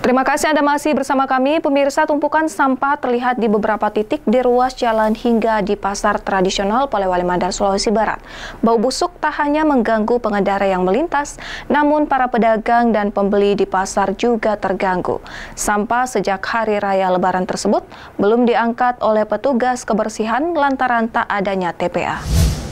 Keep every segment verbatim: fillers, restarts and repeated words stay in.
Terima kasih Anda masih bersama kami. Pemirsa, tumpukan sampah terlihat di beberapa titik di ruas jalan hingga di pasar tradisional Polewali Mandar, Sulawesi Barat. Bau busuk tak hanya mengganggu pengendara yang melintas, namun para pedagang dan pembeli di pasar juga terganggu. Sampah sejak hari raya Lebaran tersebut belum diangkat oleh petugas kebersihan lantaran tak adanya T P A.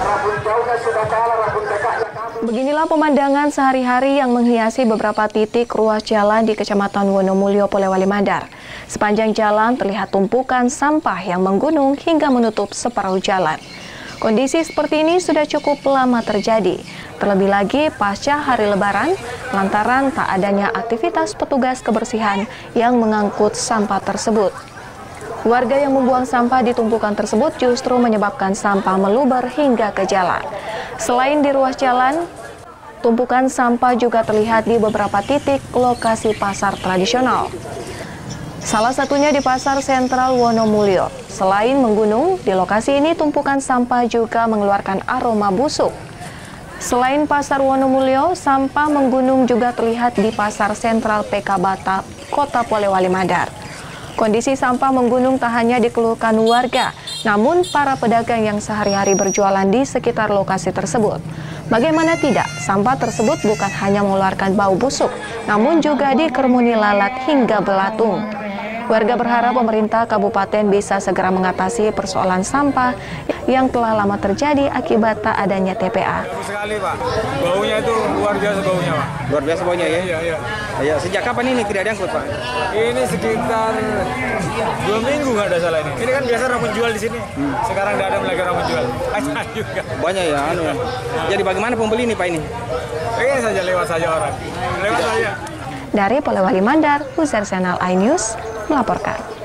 Beginilah pemandangan sehari-hari yang menghiasi beberapa titik ruas jalan di Kecamatan Wonomulyo, Polewali Mandar. Sepanjang jalan terlihat tumpukan sampah yang menggunung hingga menutup separuh jalan. Kondisi seperti ini sudah cukup lama terjadi, terlebih lagi pasca hari Lebaran, lantaran tak adanya aktivitas petugas kebersihan yang mengangkut sampah tersebut. Warga yang membuang sampah di tumpukan tersebut justru menyebabkan sampah meluber hingga ke jalan. Selain di ruas jalan, tumpukan sampah juga terlihat di beberapa titik lokasi pasar tradisional. Salah satunya di Pasar Sentral Wonomulyo. Selain menggunung, di lokasi ini tumpukan sampah juga mengeluarkan aroma busuk. Selain Pasar Wonomulyo, sampah menggunung juga terlihat di Pasar Sentral P K Bata, Kota Polewali Mandar. Kondisi sampah menggunung tak hanya dikeluhkan warga, namun para pedagang yang sehari-hari berjualan di sekitar lokasi tersebut. Bagaimana tidak, sampah tersebut bukan hanya mengeluarkan bau busuk, namun juga dikerumuni lalat hingga belatung. Warga berharap pemerintah kabupaten bisa segera mengatasi persoalan sampah yang telah lama terjadi akibat tak adanya T P A. Sekali, Pak. Baunya itu luar biasa baunya, Pak. Luar biasa baunya ya? Iya, iya. Ya, sejak kapan ini tidak diangkut, Pak? Ini sekitar dua minggu nggak ada salah ini. Ini kan biasa orang menjual di sini. Hmm. Sekarang nggak ada lagi orang menjual. Banyak juga. Banyak ya, anu ya. Jadi bagaimana pembeli ini, Pak ini? Pengen saja lewat saja orang. Lewat saja. Dari Polewali Mandar, Huzair Senal, iNews melaporkan.